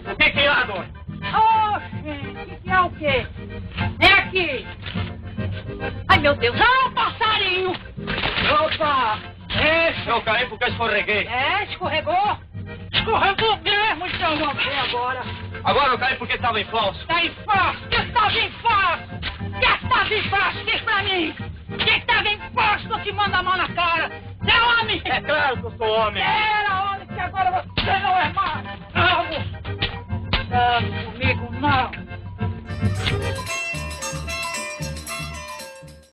O que é lá, dona? Oxe, que é o quê? É aqui. Ai, meu Deus. Ah, um passarinho. Opa! Eu caí porque escorreguei. É, escorregou? Escorregou mesmo, então vamos ver agora. Agora eu caí porque estava em falso. Tá em falso? Que estava em falso? Que estava em falso? Diz pra mim. Que estava em falso que eu te mando a mão na cara. É homem? É claro que eu sou homem. Era